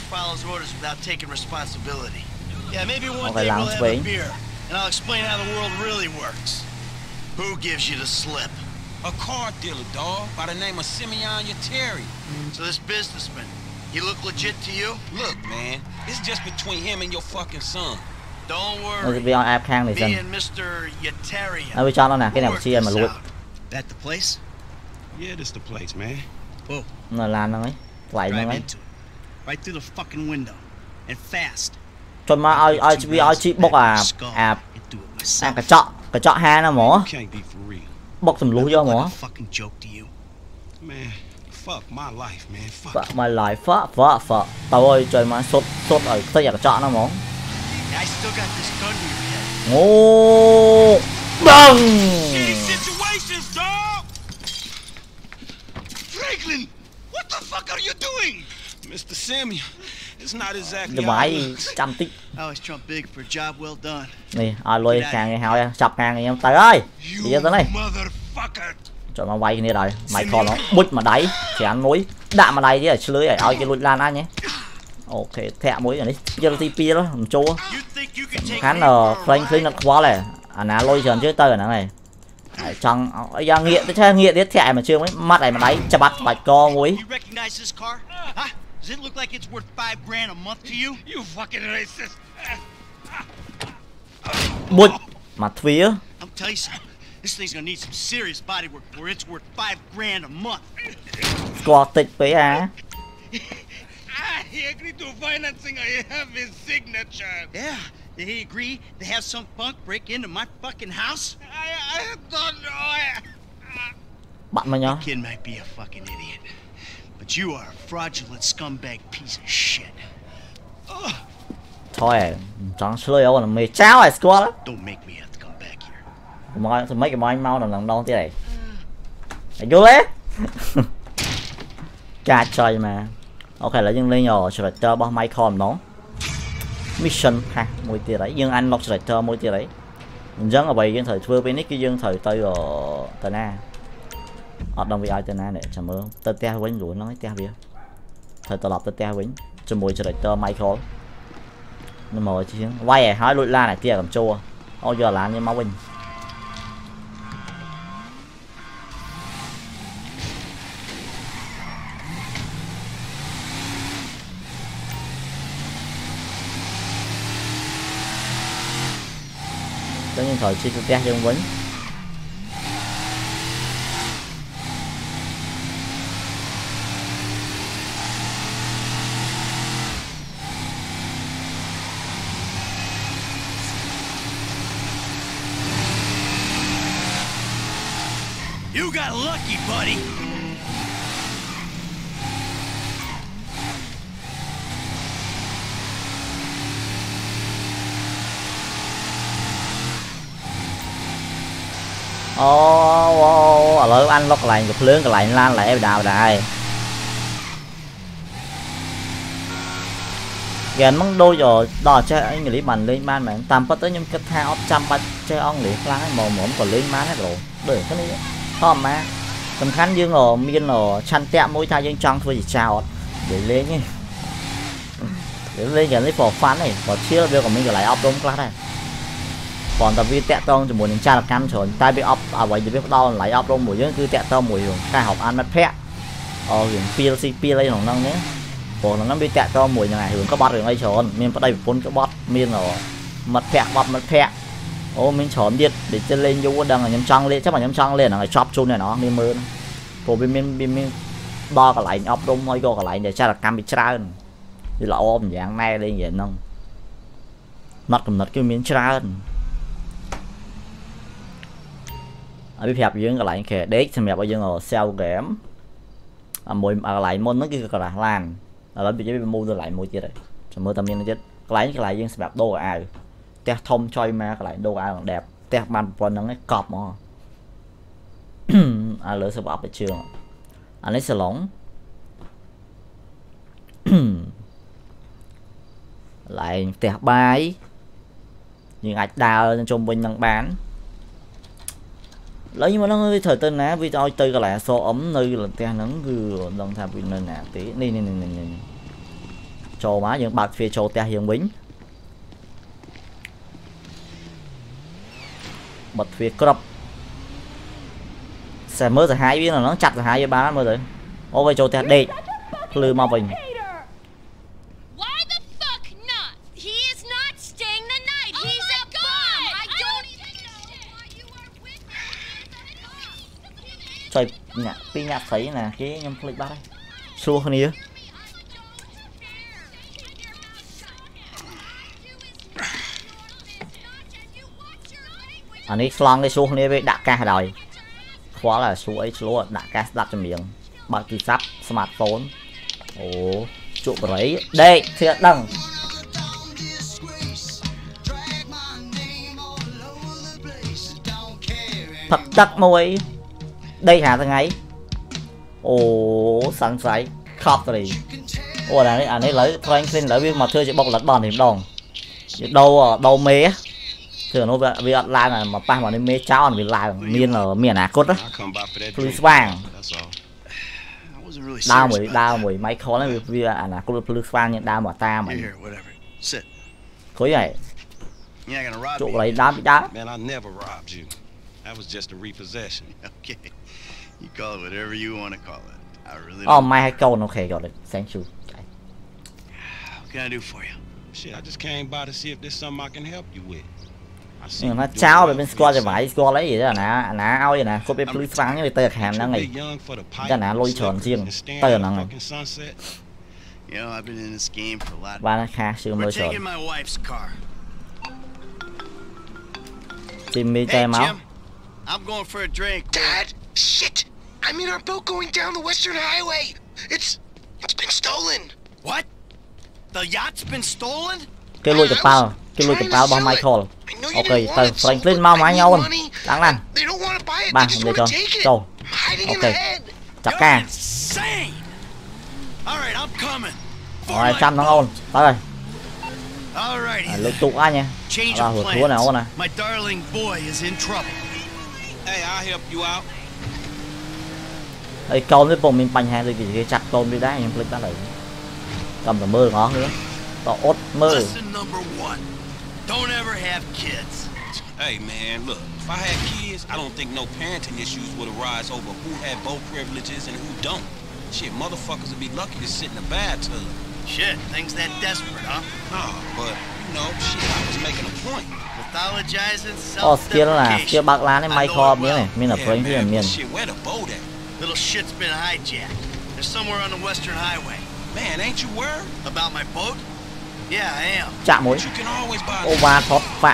Ok làm vậy.
And I'll explain how the world really works. Who gives you the slip?
A car dealer, dog, by the name of Simeon Yeteri.
So this businessman, he look legit to you?
Look, man, it's just between him and your fucking son.
Don't
Nó
worry.
video app khang này
Me
xem.
and Mr. Yetarian.
Nó cho nó nè cái nào chia mà lụi.
That the place?
Yeah, this the place, man.
Whoa.
Nó làm nó ấy. Lại nó
Drive
ấy.
into it. Right through the fucking window. And fast.
Cho mà ai chị bốc cái chọ ha nó mỏ.
Can't be for real.
Bốc tùm lú vô mỏ.
Fucking joke to you.
Man, fuck my life, man. Fuck.
Fuck my life, fuck. Tao ơi trời mà sốt ở xây cái chọ nó mỏ.
I still got this gun to your head.
Ô. Bang.
These situations, dog. Franklin, what the fuck are you doing? Mr. Samuel, it's not exactly.
Cái máy trăm tích.
I always trump big for a job well done.
Nè, lôi càng nghe hao nha, chọc càng nghe em tới ơi. Đi tới đây.
Motherfucker.
Cho nó quay cái này rồi, mày còn nó bút mà đáy, chén muối, đạm mà đáy chứ ở lưới ở cái lụi lan anh nhé. Ok, thẹ muối rồi đi, TP đó, làm chua. Khán là Franklin nó quá này, ná lôi tròn chứ tơi ở này. Chẳng, ra nghiện, thế nghiện đến thẹ mà chưa mấy mắt này mà đáy, chà bắt bạch co muối.
Does it look like it's worth $5,000 a month to you?
You fucking racist.
Bút mà phía.
I'll tell you something. This thing's gonna need some serious body work before it's worth $5,000 a month.
Có tịch với
He agreed to financing. I have his signature.
Yeah, did he agree to have some punk break into my fucking house?
I don't know.
Bạn mà nhá.
Kid might be a fucking idiot, but you are a fraudulent scumbag piece of shit.
Thôi, chẳng chơi đâu là mày cháo ai squad á.
Don't make me have to come back here.
Mấy cái máy mau lần đâu thế này. Mày vô đấy. Cha chơi mà. Ok là dân lên nhỏ character bao Michael nó. Mission ha, mùi tia đấy, dân anh lọc character mùi tia đấy. Mình dân ở bầy dân thời thưa bên cái dân thời tây ở tây na. Ở đồng với ai tây na để chả mơ. Tây te quýnh lúa nói te bia. Thời tao lọc tây te quýnh cho mùi character Michael. Nhưng mà chứ quay hỏi lụi la này tia cầm chua. Ôi giờ là như máu bình. Tất nhiên thời chi test dân vấn.
You got lucky, buddy.
Ở lỡ anh lóc lại gặp lớn cái lại lan lại em đào đại ghen măng đôi rồi đò chơi anh nghĩ bàn lên ban mà tam bắt tới những cái thao trăm bắt chơi ông liền láng màu mỏm còn lên má hết rồi để cái này không má tầm khán dương ở miên ở chăn tẹm mỗi thay dương trong thôi chỉ chào để lên nhé để lên cái lấy phò phán này phò chia việc của mình lại ốc đông class này còn tập viên tẹt tông cho muốn tra là cam chuẩn tai bị ốc à vậy thì biết đau lại ốc đông mùi chứ cứ tẹt tông mùi khai học ăn mất phép hưởng PLCP lấy hỏng năng nhé còn nó bị tẹt tông mùi như này hưởng có bot hưởng ấy chuẩn mình bắt đây bốn cái bot miên ở mất phép ô mình chọn điện để chân lên vô đang là nhắm trăng lên chắc là nhắm trăng lên là chop chun này nó mình mơ của mình đo cả lại ốc đông hơi go cả lại để tra là cam bị tra thì là ôm dạng này lên vậy nông mặt cầm nật cái miếng tra biết hẹp dương cái lại kể đấy xem hẹp ở dương ở sao kém mùi lại môn nó kia là lan là bị mua tôi lại mua chia đấy mưa tầm nhìn chết cái lại dương xem đồ ai te thông choi mà cái lại đồ ai còn đẹp te bàn quần nó cái cọp mà lỡ sẽ bọc ở trường anh ấy sẽ lỏng lại te bài nhưng ạch đào trong bên năng bán lấy nhưng mà nó thời tên ná vì tôi tư cái lại số ấm nơi là te nắng gừ đồng tham vì nơi nào tí đi cho má những bạc phía cho te hiền bính bật phía crop sẽ mơ giờ hai viên là nó chặt rồi hai viên ba mơ rồi ok cho tẹt đi lư mau bình chơi nhạc pi nhạc thấy nè cái nhâm click bắt đây xua hơn đi anh ấy slong cái xua hơn đi với đạn ca rồi khóa là xua ấy xua đạn ca đặt cho miệng bạn kỳ sắp smartphone ồ trụ đấy đây thiệt đằng thật chắc môi đây hả thằng ấy ồ sáng sái khóc rồi ồ anh ấy lấy Franklin lấy viên mà thưa chị bọc lật bòn thì đòn đâu mê thường nó bị online là mà pa mà nên mê cháu vì lại miên là miền à cốt đó plus vàng đau mùi máy khó lắm vì là cốt plus vàng nhận đau mà ta mà khối này chỗ lấy đá bị đá
You call it whatever you want to call it. I really
don't. Oh, my head going okay, got it. Thank you.
What can I do for you?
Shit, I just came by to see if there's something I can help you with.
Nhưng nó cháu rồi bên squad cho phải squad lấy gì đó nè ao vậy nè có bên police vắng như tờ hàm nó này cái nè lôi tròn riêng tờ nó này và nó khá siêu mơ tròn Jimmy tay máu
I'm going for a drink.
Dad, shit! I'm in our boat going down the Western Highway. It's been stolen.
What? The yacht's been stolen?
Cái lùi cái bao bằng Michael. Ok, từ Franklin mau máy nhau anh. Đáng lành. Ba, để cho. Châu. Ok. Chặt ca. Rồi, trăm thằng ôn. Tới đây. Lúc tụ ai nha. Là hụt thua nào nè.
My darling boy is in trouble.
Hey, I'll help you out.
Ê, con với bông mình bánh hai rồi cái chặt con đi đá em click đá lại. Cầm cả mơ ngó nữa. Có ốt mơ.
Don't ever have kids.
Hey man, look, if I had kids, I don't think no parenting issues would arise over who had both privileges and who don't. Shit, motherfuckers would be lucky to sit in a bathtub.
Shit, things that desperate, huh?
Nah, but you know, shit, I was making a point.
Pathologizing,
skill là skill bạc lá này Michael như này, mình là friend thì miền.
Little shit's been hijacked. They're somewhere on the Western Highway.
Man, ain't you worried
about my boat? Yeah, I am.
Chạm mũi. Over top phạt.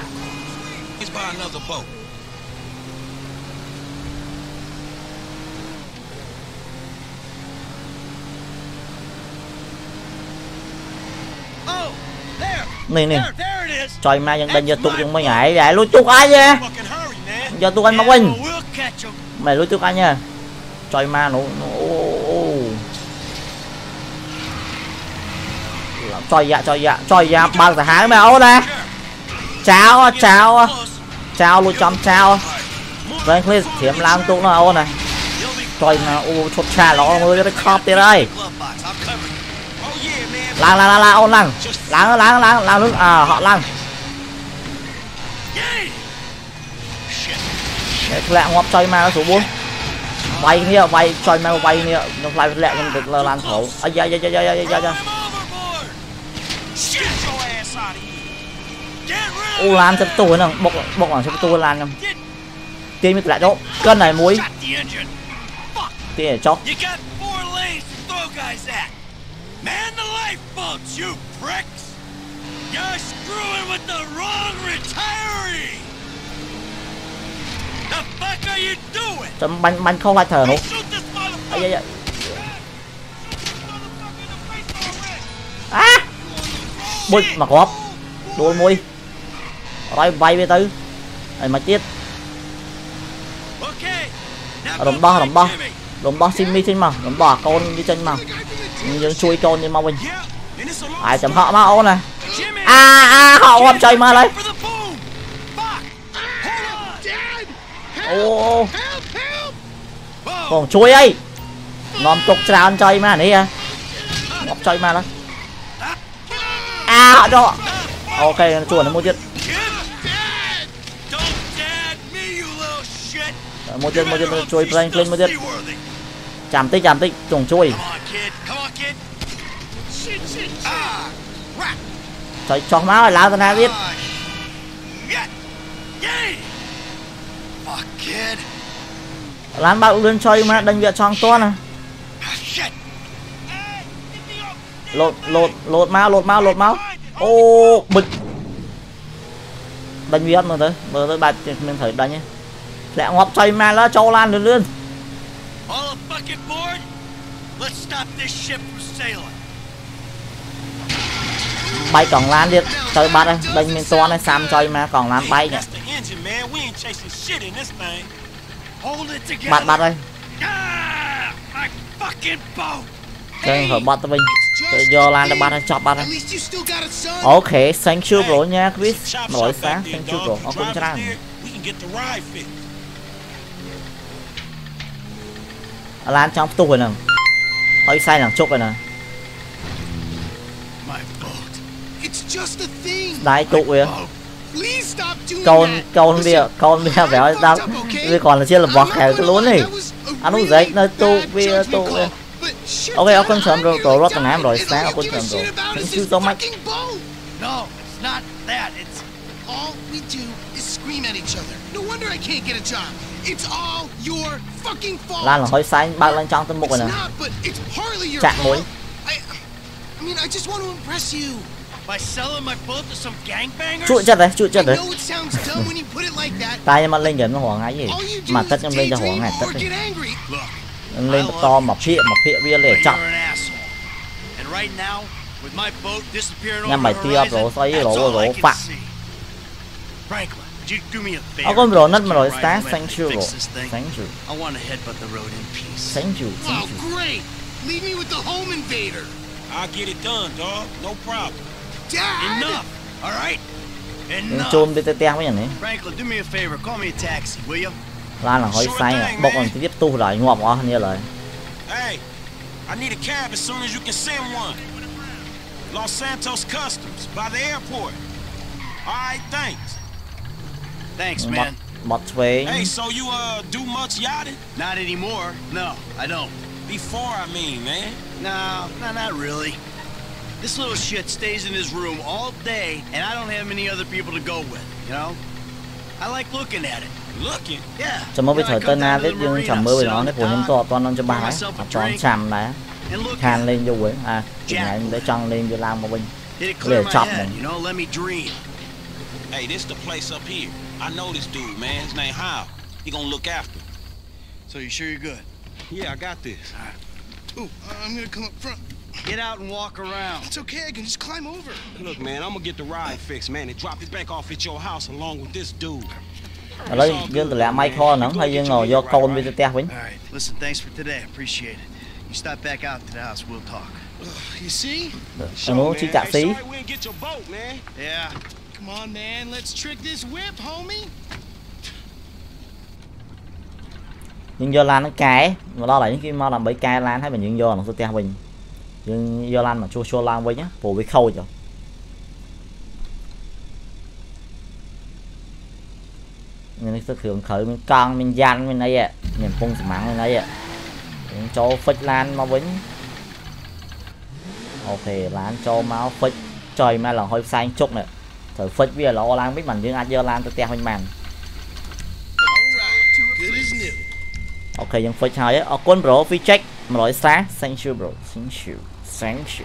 Nè trời mai dân bên giờ tụt dân mấy ngày để lui tụt ai nha giờ tụt anh mà quên mày lui tụt anh nha trời ma nó trời dạ ba giờ hái mày ố nè chào lui chấm chào Franklin thiểm làm tụt nó ố nè trời mà chốt trà nó mới đi khóc đi đây lăng ôn lăng nước họ lăng lẹ ngọc chơi ma nó số 4 bay kia bay chơi ma bay kia nó lại lẹ nhưng được lan thổ ai da lan chấm tù nè bọc ở chấm tù lan không tiên mới lại chỗ cân này muối tiên để chóc
Man the lifeboats, you pricks! You're screwing with the wrong retiree! The fuck are you doing?
Chấm bánh không lại thở nữa. Bụi mà có đôi môi. Rồi bay về tư. Đây mà chết. Đồng bo xin mi trên mà, đồng bo con đi trên mà. Nhưng chui con đi mau mình ai chấm họ mau nè họ không chơi mà lấy còn chui ấy ngon tục trào chơi mà này à ngọc chơi mà đó họ cho ok nó chuồn nó mua chết một chân chui lên một chân chạm tích trùng chui trời cho máu rồi lão ta biết lán bao lên chơi mà đánh việt trong to nè lột máu ô bịch đánh việt mà tới bạch mình thử đánh nhé lẹ ngọc chơi mà nó cho lan được luôn bay còn lan đi chơi bắt đây đánh mình to này sam chơi mà còn lan bay nhỉ bắt đây chơi phải bắt mình do lan đã bắt đây chọc bắt đây ok thank you bro nha Chris nổi sáng thank you bro ông cũng cho rằng lan trong tu rồi nè hơi sai làm chúc rồi nè đấy tụ kìa con bia béo tao bây còn là chưa là bọt khèo cái lún này anh uống giấy nơi tu bia tu ok ông con sớm rồi rất là ngán rồi sáng ông con sớm rồi thank you so much
all we do is scream at each other. No wonder I can't get a job. It's all your fucking fault.
Lan là hơi sai bao lên trong tâm mục rồi nè. Chạm mũi.
I mean, I just want to impress you.
By selling my boat to some gangbangers.
Chui chất đấy.
I know it sounds dumb when you put it like that.
Tai nhưng mà lên gần nó hoảng ngay gì. Mà tất em lên cho hoảng ngay tất đi. Lên to mà phịa bia lẻ chọc. Nhằm mày tia rồi xoay rồi phạ. Ông con rồi nất mà rồi sáng thank you bro. Thank you. Thank you.
Oh great. Leave me with the home invader.
I'll get it done, dog. No problem.
Dad.
Enough. All right. Enough.
Chôm đi tê với này.
Franklin, do me a favor. Call me a taxi, will you?
Lan là hơi sai nè. Bọc còn tiếp tu lại ngọt quá như lời.
Hey, I need a cab as soon as you can send one. Los Santos Customs by the airport. All right, thanks.
Thanks, man.
Hey, so you do much yachting?
Not anymore. No, I don't.
Before, I mean, man.
No, not really. This little shit stays in his room all day, and I don't have many other people to go with, you know? I like looking at it.
Looking?
Yeah.
Chấm mơ với thời tên na đấy nhưng chấm mơ với nó đấy của những to toàn nó cho ba đấy. Chọn chằm đấy. Khan lên vô quỷ. À, chuyện này để chọn lên vô làm một bình. Để chọc mình.
Hey, this the place up here. I know this dude, man. His name Hal. He gonna look after.
So you sure you're good?
Yeah, I got this.
All right. Ooh, I'm gonna come up front.
Get out and walk around.
It's okay, I can just climb over.
Look, man, I'm gonna get the ride fixed, man, and drop it back off at your house along with this dude.
Ở đây dương từ lẽ mai kho nó hay dương ngồi do con với teo với.
All right, listen, thanks for today. Appreciate it. You stop back out to the house, we'll talk.
You see?
Nó chỉ trả xí.
Yeah.
Come on, man, let's trick this whip, homie.
Nhưng do lan nó cái mà đó là những cái mà làm bẫy cay lan thấy mình những do nó sẽ teo mình. Nhưng do lan mà chua lan với nhá, phù với khâu rồi. Nên cái thường khởi mình con mình gian mình đây ạ, mình phun mặn mình đây ạ, mình cho phích lan mà với. Ok, lan cho máu phích trời mà là hơi xanh chút nè, thử phích bây giờ là lan biết mình nhưng ai do lan tôi teo mình màn. Ok, nhưng phích hơi á, ở con bro phi check mà nói sáng, thank you bro, thank you.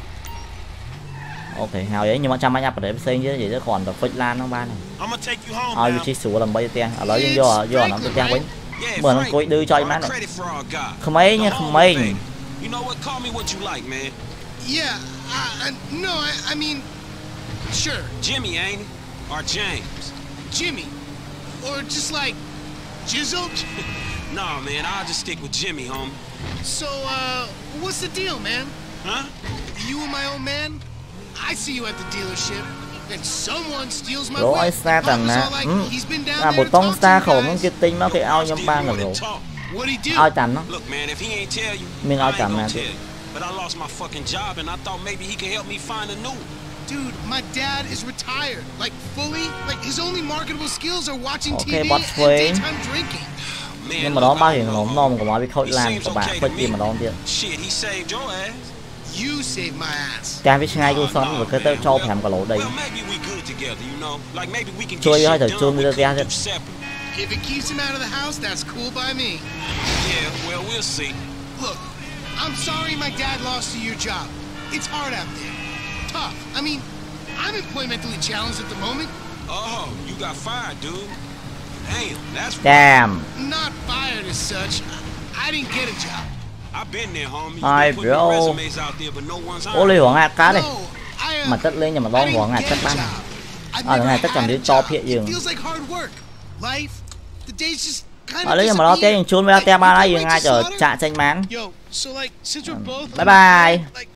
Ok, hào vậy nhưng mà trăm anh nhập để xem chứ gì chứ còn được phích lan nó ba này. Ai chỉ sửa làm bây giờ ở lấy do nó tôi teo với. Bữa nó coi đưa cho em này. Không mấy nha, không mấy.
Yeah, no, I mean, sure.
Jimmy, ain't it? Or James?
Jimmy, or just like Jizzle?
No, man, I'll just stick with Jimmy, homie.
So, what's the deal, man?
Huh?
You and my old man? I see you at the dealership. Then someone steals my
whip.
I was all like, he's been down there to talk to you guys.
nó cái ao nhâm ba rồi.
What'd he do?
Ao chảnh nó.
Look, man, if he ain't tell you,
mình ao chảnh mà.
But I lost my fucking job and I thought maybe he could help me find a new.
Dude, my dad is retired, like fully. Like his only marketable skills are watching
okay,
TV and daytime drinking.
Nhưng mà đó bao hiện nó non của nó bị khôi lan các bạn quay tìm mà đóទៀត តែវាឆ្ងាយគូសនវាគឺទៅចូល5គីឡូដីជួយឲ្យទៅជូនទៅផ្ទះទៀត
If it keeps him out of the house, that's cool by me.
Yeah, well, we'll see.
Look, I'm sorry my dad lost you your job. It's hard out there. Tough. I mean, I'm employmentally challenged at the moment.
Oh, you got fired, dude. Damn, that's
Damn.
Not fired as such. I didn't get a job.
I've been there, homie.
Ai
You put
bro.
your resumes out there, but no one's
Ô ly hoàng hạt cá đi.
No,
Mà tất lên nhưng mà đón hoàng hạt tất bán.
I've
Lần
never
này tất cả
had
đi
a
to
job.
phía giường.
It feels like hard work. Life, the days just kind
Ở
of
lấy nhưng mà đó té chôn với te ba lá giường ai chờ trả tranh mán.
Yo, so like since we're both
Bye bye.
like